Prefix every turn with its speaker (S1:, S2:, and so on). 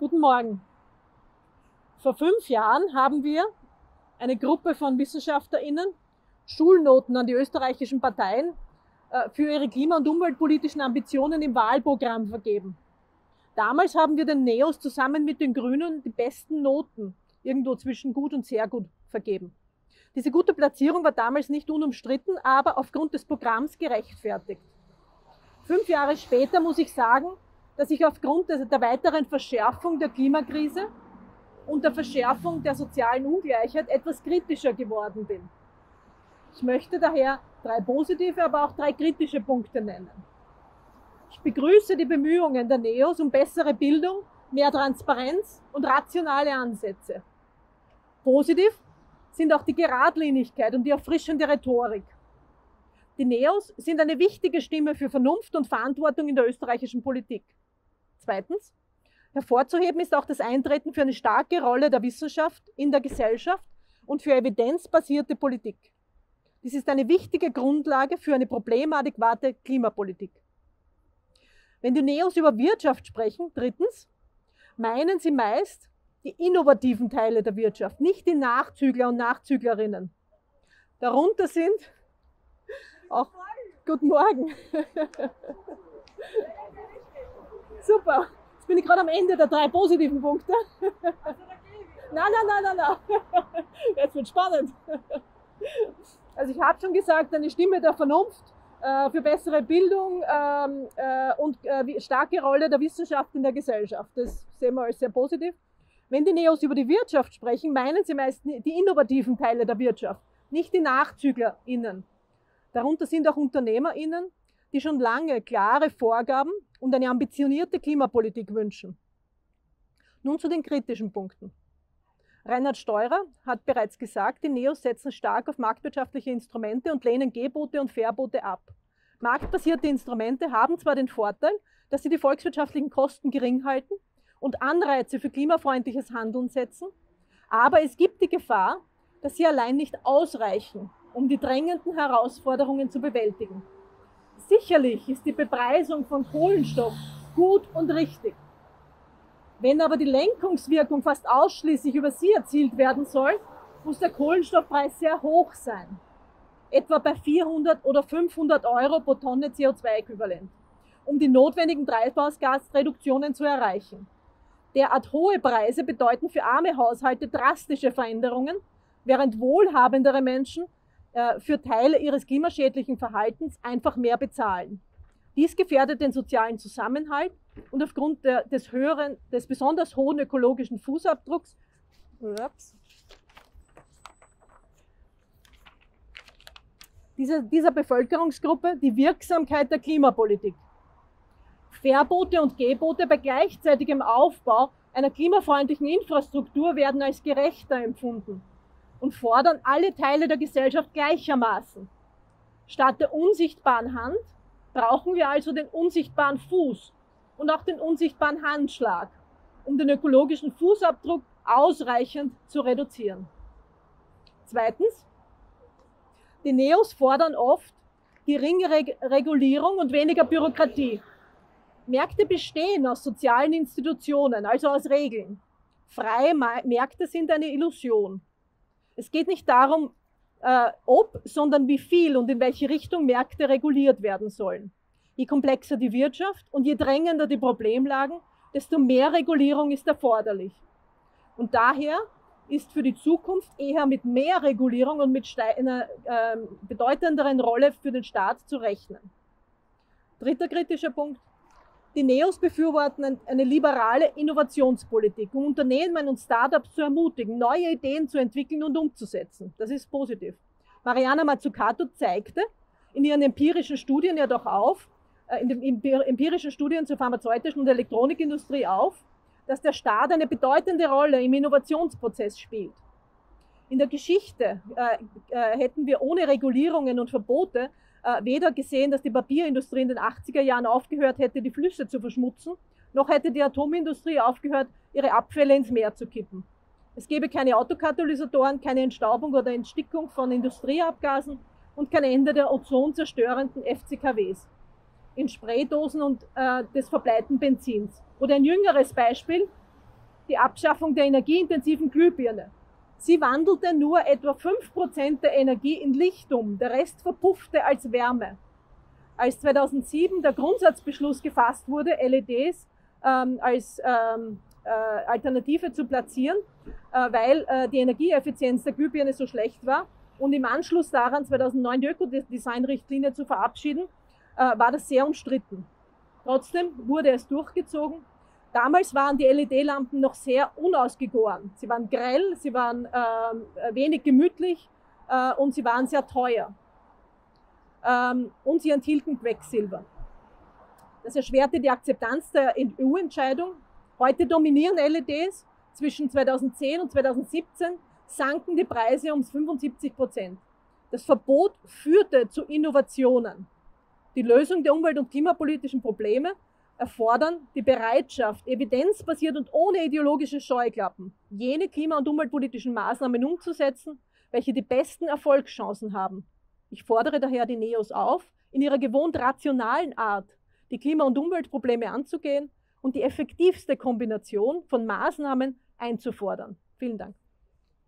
S1: Guten Morgen. Vor 5 Jahren haben wir eine Gruppe von WissenschaftlerInnen Schulnoten an die österreichischen Parteien für ihre klima- und umweltpolitischen Ambitionen im Wahlprogramm vergeben. Damals haben wir den NEOS zusammen mit den Grünen die besten Noten, irgendwo zwischen gut und sehr gut, vergeben. Diese gute Platzierung war damals nicht unumstritten, aber aufgrund des Programms gerechtfertigt. 5 Jahre später muss ich sagen, dass ich aufgrund der weiteren Verschärfung der Klimakrise und der Verschärfung der sozialen Ungleichheit etwas kritischer geworden bin. Ich möchte daher 3 positive, aber auch 3 kritische Punkte nennen. Ich begrüße die Bemühungen der NEOS um bessere Bildung, mehr Transparenz und rationale Ansätze. Positiv sind auch die Geradlinigkeit und die erfrischende Rhetorik. Die NEOS sind eine wichtige Stimme für Vernunft und Verantwortung in der österreichischen Politik. Zweitens, hervorzuheben ist auch das Eintreten für eine starke Rolle der Wissenschaft in der Gesellschaft und für evidenzbasierte Politik. Dies ist eine wichtige Grundlage für eine problemadäquate Klimapolitik. Wenn die NEOS über Wirtschaft sprechen, drittens, meinen sie meist die innovativen Teile der Wirtschaft, nicht die Nachzügler und Nachzüglerinnen. Darunter sind auch, guten Morgen. Super, jetzt bin ich gerade am Ende der 3 positiven Punkte. Nein. Jetzt wird spannend. Also ich habe schon gesagt, eine Stimme der Vernunft für bessere Bildung und starke Rolle der Wissenschaft in der Gesellschaft. Das sehen wir als sehr positiv. Wenn die NEOS über die Wirtschaft sprechen, meinen sie meist die innovativen Teile der Wirtschaft, nicht die NachzüglerInnen. Darunter sind auch UnternehmerInnen, die schon lange klare Vorgaben und eine ambitionierte Klimapolitik wünschen. Nun zu den kritischen Punkten. Reinhard Steurer hat bereits gesagt, die NEOS setzen stark auf marktwirtschaftliche Instrumente und lehnen Gebote und Verbote ab. Marktbasierte Instrumente haben zwar den Vorteil, dass sie die volkswirtschaftlichen Kosten gering halten und Anreize für klimafreundliches Handeln setzen, aber es gibt die Gefahr, dass sie allein nicht ausreichen, um die drängenden Herausforderungen zu bewältigen. Sicherlich ist die Bepreisung von Kohlenstoff gut und richtig. Wenn aber die Lenkungswirkung fast ausschließlich über sie erzielt werden soll, muss der Kohlenstoffpreis sehr hoch sein. Etwa bei 400 oder 500 Euro pro Tonne CO2-Äquivalent, um die notwendigen Treibhausgasreduktionen zu erreichen. Derart hohe Preise bedeuten für arme Haushalte drastische Veränderungen, während wohlhabendere Menschen für Teile ihres klimaschädlichen Verhaltens einfach mehr bezahlen. Dies gefährdet den sozialen Zusammenhalt und aufgrund des besonders hohen ökologischen Fußabdrucks dieser Bevölkerungsgruppe die Wirksamkeit der Klimapolitik. Verbote und Gebote bei gleichzeitigem Aufbau einer klimafreundlichen Infrastruktur werden als gerechter empfunden und fordern alle Teile der Gesellschaft gleichermaßen. Statt der unsichtbaren Hand brauchen wir also den unsichtbaren Fuß und auch den unsichtbaren Handschlag, um den ökologischen Fußabdruck ausreichend zu reduzieren. Zweitens, die NEOS fordern oft geringere Regulierung und weniger Bürokratie. Märkte bestehen aus sozialen Institutionen, also aus Regeln. Freie Märkte sind eine Illusion. Es geht nicht darum, ob, sondern wie viel und in welche Richtung Märkte reguliert werden sollen. Je komplexer die Wirtschaft und je drängender die Problemlagen, desto mehr Regulierung ist erforderlich. Und daher ist für die Zukunft eher mit mehr Regulierung und mit einer bedeutenderen Rolle für den Staat zu rechnen. Dritter kritischer Punkt. Die NEOS befürworten eine liberale Innovationspolitik, um Unternehmen und Startups zu ermutigen, neue Ideen zu entwickeln und umzusetzen. Das ist positiv. Mariana Mazzucato zeigte in ihren empirischen Studien ja doch auf, in den empirischen Studien zur pharmazeutischen und Elektronikindustrie auf, dass der Staat eine bedeutende Rolle im Innovationsprozess spielt. In der Geschichte hätten wir ohne Regulierungen und Verbote weder gesehen, dass die Papierindustrie in den 80er Jahren aufgehört hätte, die Flüsse zu verschmutzen, noch hätte die Atomindustrie aufgehört, ihre Abfälle ins Meer zu kippen. Es gäbe keine Autokatalysatoren, keine Entstaubung oder Entstickung von Industrieabgasen und kein Ende der ozonzerstörenden FCKWs in Spraydosen und des verbleiten Benzins. Oder ein jüngeres Beispiel, die Abschaffung der energieintensiven Glühbirne. Sie wandelte nur etwa 5% der Energie in Licht um, der Rest verpuffte als Wärme. Als 2007 der Grundsatzbeschluss gefasst wurde, LEDs als Alternative zu platzieren, weil die Energieeffizienz der Glühbirne so schlecht war und im Anschluss daran 2009 die Ökodesign-Richtlinie zu verabschieden, war das sehr umstritten. Trotzdem wurde es durchgezogen. Damals waren die LED-Lampen noch sehr unausgegoren. Sie waren grell, sie waren wenig gemütlich und sie waren sehr teuer. Und sie enthielten Quecksilber. Das erschwerte die Akzeptanz der EU-Entscheidung. Heute dominieren LEDs. Zwischen 2010 und 2017 sanken die Preise um 75%. Das Verbot führte zu Innovationen. Die Lösung der umwelt- und klimapolitischen Probleme erfordern die Bereitschaft, evidenzbasiert und ohne ideologische Scheuklappen, jene klima- und umweltpolitischen Maßnahmen umzusetzen, welche die besten Erfolgschancen haben. Ich fordere daher die NEOS auf, in ihrer gewohnt rationalen Art die Klima- und Umweltprobleme anzugehen und die effektivste Kombination von Maßnahmen einzufordern. Vielen Dank.